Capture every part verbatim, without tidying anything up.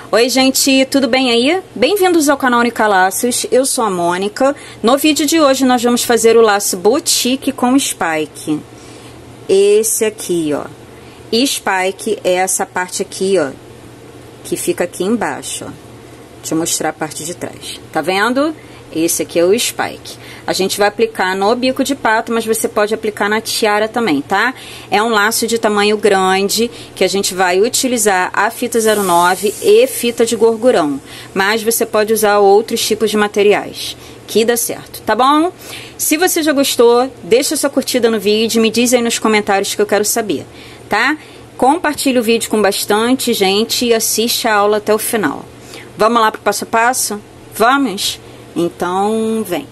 Oi gente, tudo bem aí? Bem-vindos ao canal Única Laços, eu sou a Mônica. No vídeo de hoje nós vamos fazer o laço boutique com spike. Esse aqui, ó. E spike é essa parte aqui, ó, que fica aqui embaixo, ó. Deixa eu mostrar a parte de trás. Tá vendo? Esse aqui é o spike. A gente vai aplicar no bico de pato, mas você pode aplicar na tiara também, tá? É um laço de tamanho grande, que a gente vai utilizar a fita zero nove e fita de gorgurão. Mas você pode usar outros tipos de materiais, que dá certo, tá bom? Se você já gostou, deixa sua curtida no vídeo, me diz aí nos comentários que eu quero saber, tá? Compartilhe o vídeo com bastante gente e assiste a aula até o final. Vamos lá pro passo a passo? Vamos? Então, vem.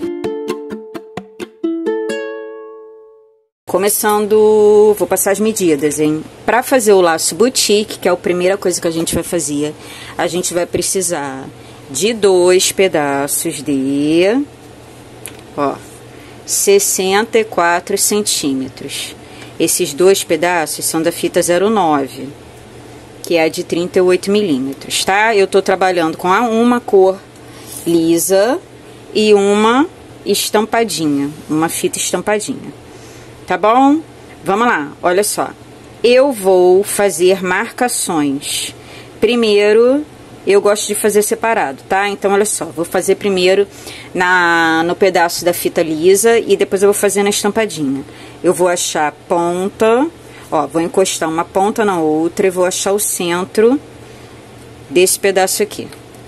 Começando, vou passar as medidas, hein? Para fazer o laço boutique, que é a primeira coisa que a gente vai fazer, a gente vai precisar de dois pedaços de, ó, sessenta e quatro centímetros. Esses dois pedaços são da fita zero nove, que é de trinta e oito milímetros, tá? Eu tô trabalhando com uma cor lisa e uma estampadinha, uma fita estampadinha, tá bom? Vamos lá, olha só, eu vou fazer marcações. Primeiro, eu gosto de fazer separado, tá? Então, olha só, vou fazer primeiro na, no pedaço da fita lisa e depois eu vou fazer na estampadinha. Eu vou achar a ponta, ó, vou encostar uma ponta na outra e vou achar o centro desse pedaço aqui.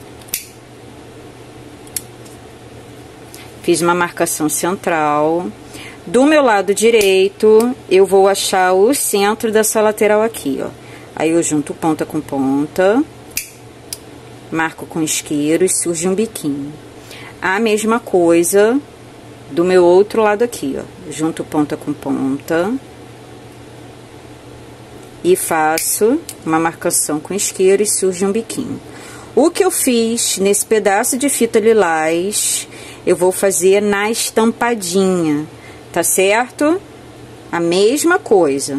Fiz uma marcação central. Do meu lado direito, eu vou achar o centro dessa lateral aqui, ó. Aí eu junto ponta com ponta, marco com isqueiro e surge um biquinho. A mesma coisa do meu outro lado aqui, ó. Junto ponta com ponta e faço uma marcação com isqueiro e surge um biquinho. O que eu fiz nesse pedaço de fita lilás, eu vou fazer na estampadinha, tá certo? A mesma coisa.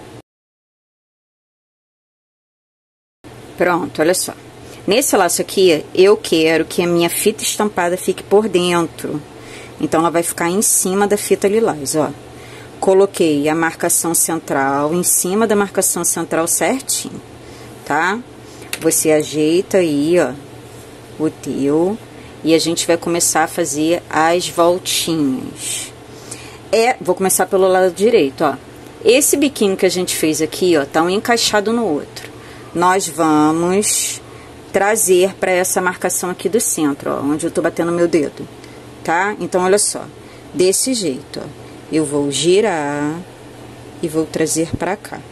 Pronto, olha só. Nesse laço aqui, eu quero que a minha fita estampada fique por dentro. Então, ela vai ficar em cima da fita lilás, ó. Coloquei a marcação central em cima da marcação central certinho, tá? Você ajeita aí, ó, o teu, e a gente vai começar a fazer as voltinhas. É, vou começar pelo lado direito, ó. Esse biquinho que a gente fez aqui, ó, tá um encaixado no outro. Nós vamos trazer para essa marcação aqui do centro, ó, onde eu tô batendo meu dedo, tá? Então, olha só, desse jeito, ó, eu vou girar e vou trazer pra cá.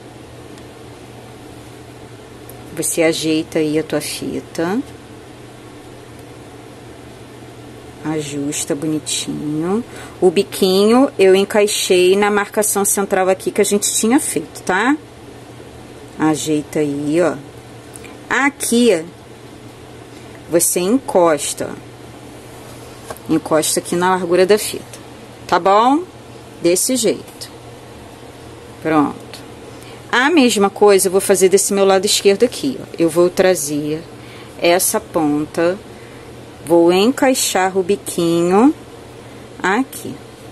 Você ajeita aí a tua fita, ajusta bonitinho. O biquinho eu encaixei na marcação central aqui que a gente tinha feito, tá? Ajeita aí, ó. Aqui, você encosta, ó. Encosta aqui na largura da fita, tá bom? Desse jeito. Pronto. A mesma coisa eu vou fazer desse meu lado esquerdo aqui, ó. Eu vou trazer essa ponta, vou encaixar o biquinho aqui.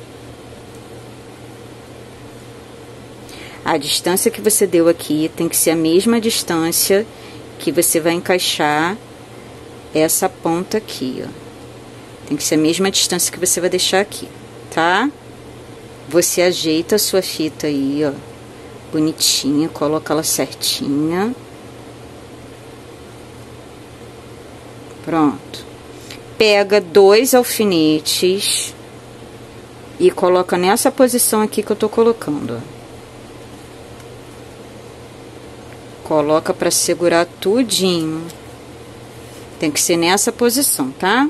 A distância que você deu aqui tem que ser a mesma distância que você vai encaixar essa ponta aqui, ó. Tem que ser a mesma distância que você vai deixar aqui, tá? Você ajeita a sua fita aí, ó, bonitinha, coloca ela certinha. Pronto. Pega dois alfinetes e coloca nessa posição aqui que eu tô colocando, ó. Coloca pra segurar tudinho. Tem que ser nessa posição, tá?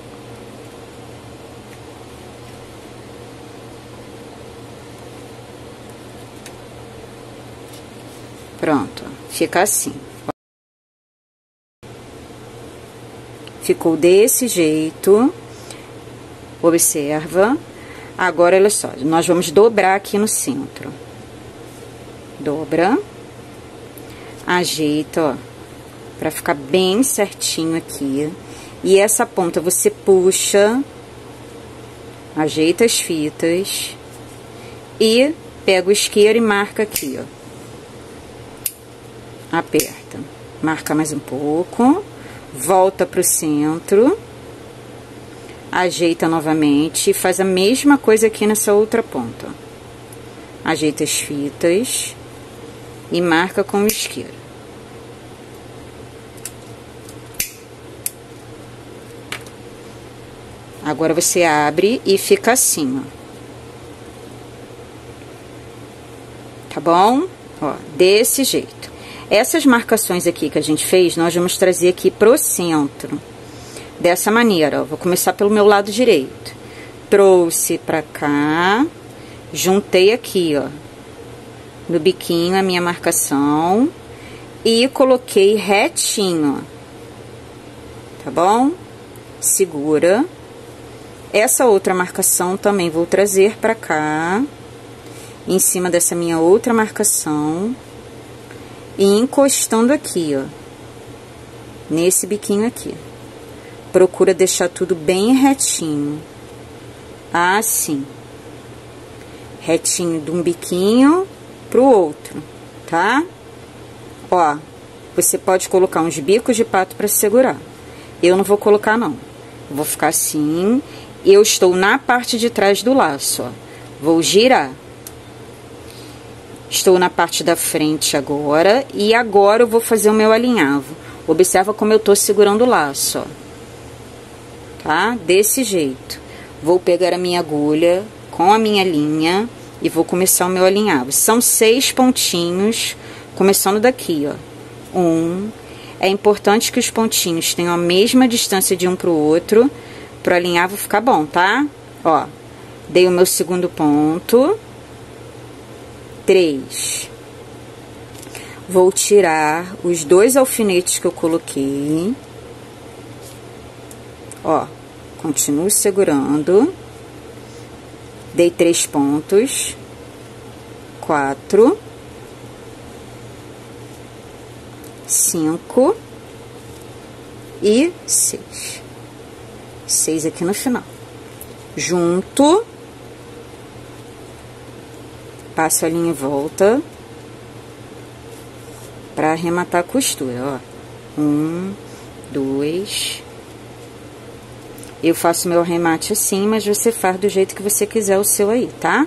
Pronto, fica assim. Ficou desse jeito. Observa. Agora, olha só, nós vamos dobrar aqui no centro. Dobra. Ajeita, ó. pra ficar bem certinho aqui. E essa ponta você puxa, ajeita as fitas e pega o isqueiro e marca aqui, ó. Aperta, marca mais um pouco, volta pro centro, ajeita novamente e faz a mesma coisa aqui nessa outra ponta. Ajeita as fitas e marca com o isqueiro. Agora você abre e fica assim, ó. Tá bom? Ó, desse jeito. Essas marcações aqui que a gente fez, nós vamos trazer aqui pro centro. Dessa maneira, ó. Vou começar pelo meu lado direito. Trouxe pra cá, juntei aqui, ó, no biquinho a minha marcação e coloquei retinho, ó. Tá bom? Segura. Essa outra marcação também vou trazer pra cá, em cima dessa minha outra marcação, e encostando aqui, ó, nesse biquinho aqui. Procura deixar tudo bem retinho, assim, retinho de um biquinho pro outro, tá? Ó, você pode colocar uns bicos de pato pra segurar. Eu não vou colocar, não. Eu vou ficar assim. Eu estou na parte de trás do laço, ó. Vou girar. Estou na parte da frente agora. E agora eu vou fazer o meu alinhavo. Observa como eu tô segurando o laço, ó. Tá? Desse jeito. Vou pegar a minha agulha com a minha linha e vou começar o meu alinhavo. São seis pontinhos, começando daqui, ó. Um. É importante que os pontinhos tenham a mesma distância de um pro outro, pro alinhavo ficar bom, tá? Ó, dei o meu segundo ponto. Três. Vou tirar os dois alfinetes que eu coloquei. Ó, continuo segurando. Dei três pontos. Quatro. Cinco. E seis. Seis aqui no final. Junto. Passo a linha em volta. Pra arrematar a costura, ó. Um, dois. Eu faço meu arremate assim, mas você faz do jeito que você quiser o seu aí, tá?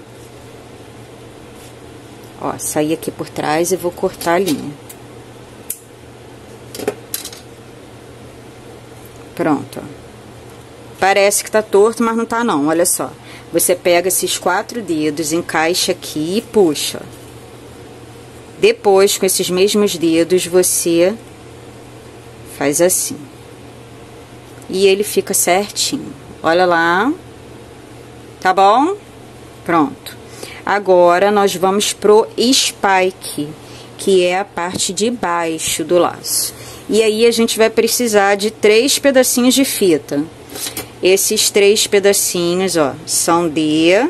Ó, saí aqui por trás e vou cortar a linha. Pronto, ó. Parece que tá torto, mas não tá não, olha só. Você pega esses quatro dedos, encaixa aqui e puxa. Depois, com esses mesmos dedos, você faz assim. E ele fica certinho. Olha lá. Tá bom? Pronto. Agora, nós vamos pro spike, que é a parte de baixo do laço. E aí, a gente vai precisar de três pedacinhos de fita. Esses três pedacinhos, ó, são de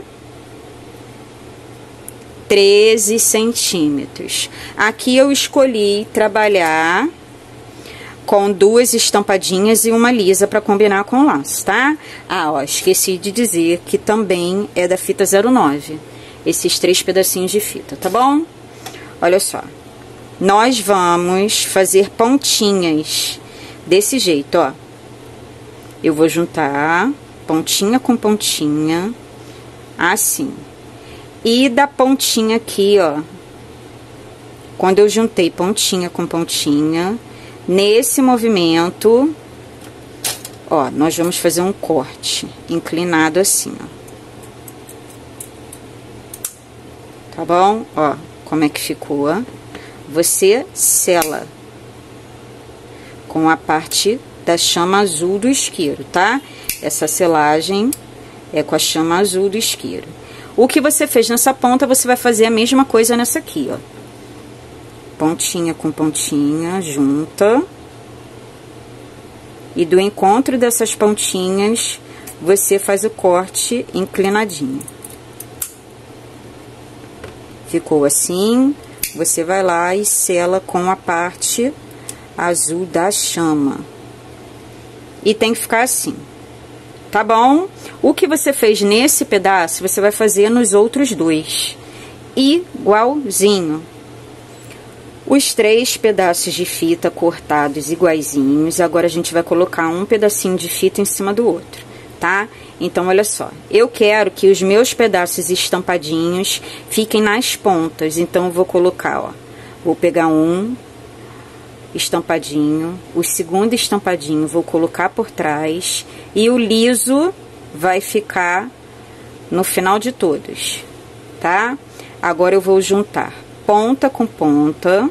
treze centímetros. Aqui eu escolhi trabalhar com duas estampadinhas e uma lisa para combinar com o laço, tá? Ah, ó, esqueci de dizer que também é da fita zero nove. Esses três pedacinhos de fita, tá bom? Olha só. Nós vamos fazer pontinhas desse jeito, ó. Eu vou juntar pontinha com pontinha, assim. E da pontinha aqui, ó, quando eu juntei pontinha com pontinha, nesse movimento, ó, nós vamos fazer um corte inclinado assim, ó. Tá bom? Ó, como é que ficou, ó. Você sela com a parte da chama azul do isqueiro, tá? Essa selagem é com a chama azul do isqueiro. O que você fez nessa ponta, você vai fazer a mesma coisa nessa aqui, ó. Pontinha com pontinha, junta. E do encontro dessas pontinhas, você faz o corte inclinadinho. Ficou assim, você vai lá e sela com a parte azul da chama. E tem que ficar assim, tá bom? O que você fez nesse pedaço, você vai fazer nos outros dois, igualzinho. Os três pedaços de fita cortados iguaizinhos, agora a gente vai colocar um pedacinho de fita em cima do outro, tá? Então, olha só, eu quero que os meus pedaços estampadinhos fiquem nas pontas, então eu vou colocar, ó, vou pegar um estampadinho, o segundo estampadinho vou colocar por trás e o liso vai ficar no final de todos, tá? Agora eu vou juntar ponta com ponta,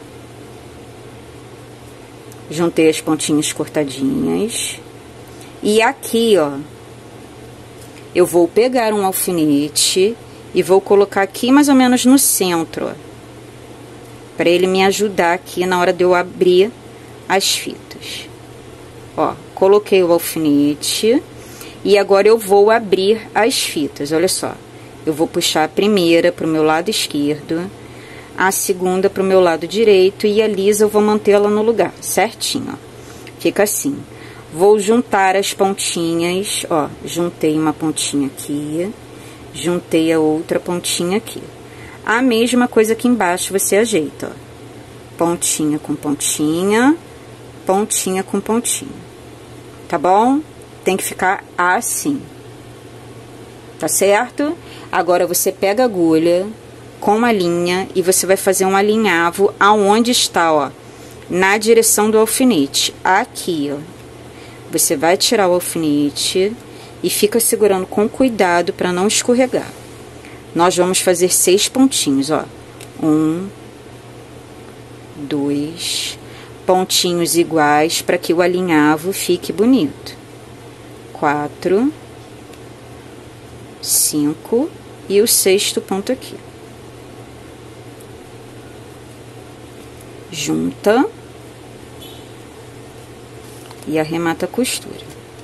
juntei as pontinhas cortadinhas e aqui, ó, eu vou pegar um alfinete e vou colocar aqui mais ou menos no centro, ó, para ele me ajudar aqui na hora de eu abrir as fitas. Ó, coloquei o alfinete e agora eu vou abrir as fitas, olha só. Eu vou puxar a primeira para o meu lado esquerdo, a segunda para o meu lado direito e a lisa eu vou mantê-la no lugar, certinho, ó. Fica assim. Vou juntar as pontinhas, ó, juntei uma pontinha aqui, juntei a outra pontinha aqui. A mesma coisa aqui embaixo você ajeita, ó. Pontinha com pontinha, pontinha com pontinha. Tá bom? Tem que ficar assim. Tá certo? Agora você pega a agulha com uma linha e você vai fazer um alinhavo aonde está, ó, na direção do alfinete. Aqui, ó. Você vai tirar o alfinete e fica segurando com cuidado para não escorregar. Nós vamos fazer seis pontinhos, ó. Um, dois, pontinhos iguais para que o alinhavo fique bonito. Quatro, cinco e o sexto ponto aqui. Junta e arremata a costura.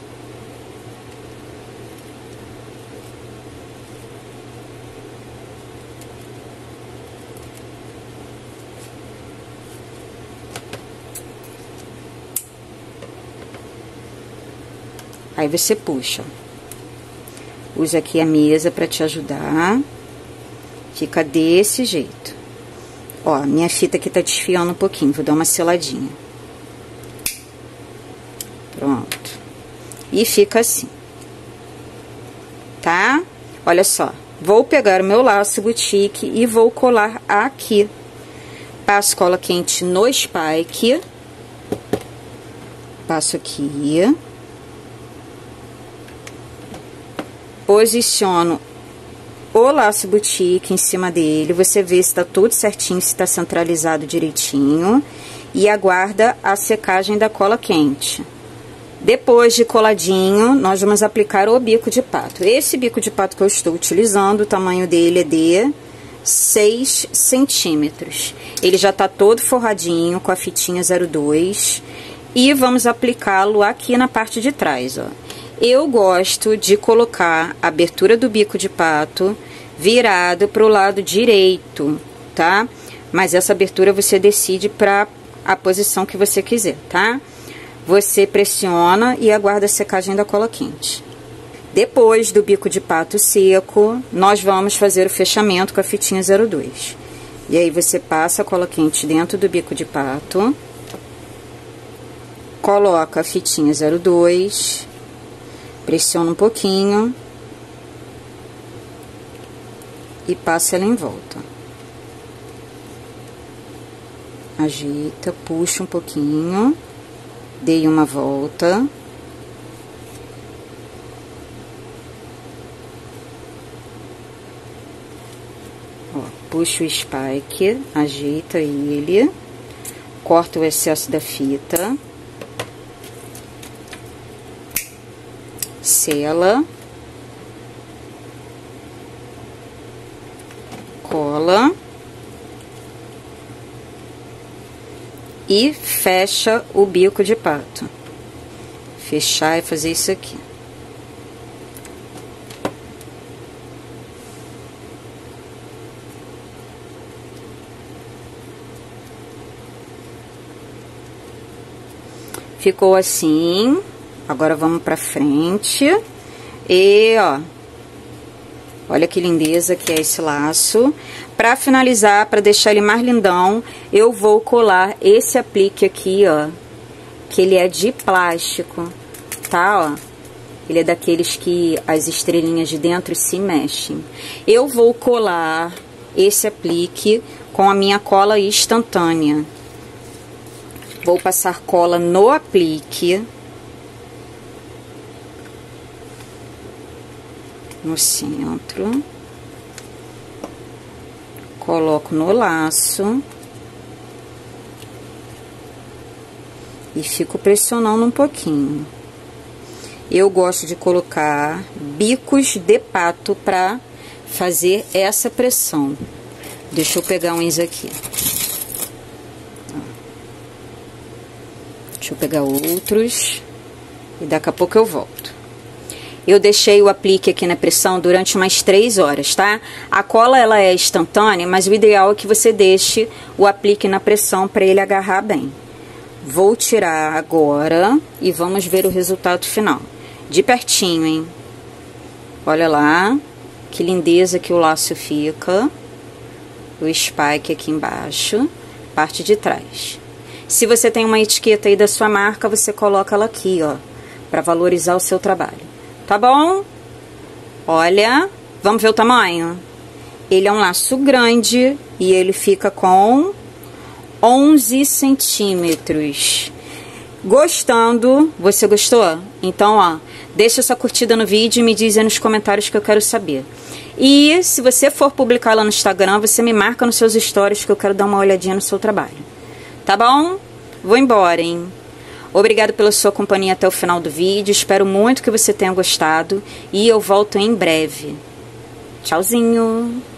Aí você puxa. Usa aqui a mesa para te ajudar. Fica desse jeito. Ó, minha fita aqui tá desfiando um pouquinho, vou dar uma seladinha. Pronto. E fica assim. Tá? Olha só. Vou pegar o meu laço boutique e vou colar aqui. Passo cola quente no spike. Passo aqui. Posiciono o laço boutique em cima dele, você vê se tá tudo certinho, se tá centralizado direitinho, e aguarda a secagem da cola quente. Depois de coladinho, nós vamos aplicar o bico de pato. Esse bico de pato que eu estou utilizando, o tamanho dele é de seis centímetros. Ele já tá todo forradinho com a fitinha zero dois, e vamos aplicá-lo aqui na parte de trás, ó. Eu gosto de colocar a abertura do bico de pato virado para o lado direito, tá? Mas essa abertura você decide para a posição que você quiser, tá? Você pressiona e aguarda a secagem da cola quente. Depois do bico de pato seco, nós vamos fazer o fechamento com a fitinha zero dois. E aí você passa a cola quente dentro do bico de pato, coloca a fitinha zero dois, pressiona um pouquinho e passa ela em volta. Ajeita, puxa um pouquinho, dei uma volta. Ó, puxa o spike, ajeita ele, corta o excesso da fita. Sela, cola e fecha o bico de pato. Fechar e fazer isso aqui. Ficou assim. Agora vamos pra frente. E, ó. Olha que lindeza que é esse laço. Pra finalizar, pra deixar ele mais lindão, eu vou colar esse aplique aqui, ó. Que ele é de plástico, tá, ó. Ele é daqueles que as estrelinhas de dentro se mexem. Eu vou colar esse aplique com a minha cola instantânea. Vou passar cola no aplique. No centro. Coloco no laço. E fico pressionando um pouquinho. Eu gosto de colocar bicos de pato para fazer essa pressão. Deixa eu pegar uns aqui. Deixa eu pegar outros. E daqui a pouco eu volto. Eu deixei o aplique aqui na pressão durante umas três horas, tá? A cola, ela é instantânea, mas o ideal é que você deixe o aplique na pressão para ele agarrar bem. Vou tirar agora e vamos ver o resultado final. De pertinho, hein? Olha lá, que lindeza que o laço fica. O spike aqui embaixo, parte de trás. Se você tem uma etiqueta aí da sua marca, você coloca ela aqui, ó, pra valorizar o seu trabalho. Tá bom? Olha, vamos ver o tamanho? Ele é um laço grande e ele fica com onze centímetros. Gostando? Você gostou? Então, ó, deixa sua curtida no vídeo e me diz aí nos comentários que eu quero saber. E se você for publicar lá no Instagram, você me marca nos seus stories que eu quero dar uma olhadinha no seu trabalho. Tá bom? Vou embora, hein? Obrigado pela sua companhia até o final do vídeo. Espero muito que você tenha gostado. E eu volto em breve. Tchauzinho!